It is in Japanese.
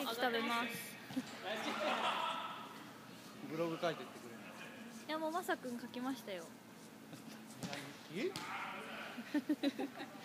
き食べます。 ブログ書いてってくれる。 いやもうまさくん書きましたよ。 何日記？